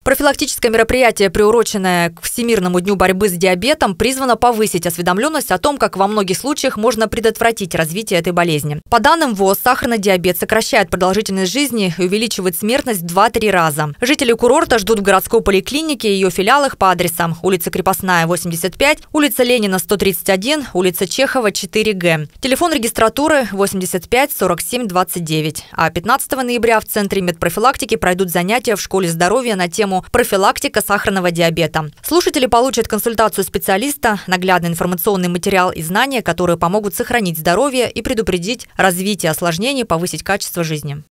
Профилактическое мероприятие, приуроченное к Всемирному дню борьбы с диабетом, призвано повысить осведомленность о том, как во многих случаях можно предотвратить развитие этой болезни. По данным ВОЗ, сахарный диабет сокращает продолжительность жизни и увеличивает смертность в 2-3 раза. Жители курорта ждут в городской поликлинике и ее филиалах по адресам: улица Крепостная, 85, улица Ленина, 131, улица Чехова, 4Г. Телефон регистратуры 85 47 29. А 15 ноября в Центре медпрофилактики пройдут занятия в школе здоровья на тему «Профилактика сахарного диабета». Слушатели получат консультацию специалиста, наглядный информационный материал и знания, которые помогут сохранить здоровье и предупредить развитие осложнений, повысить качество жизни.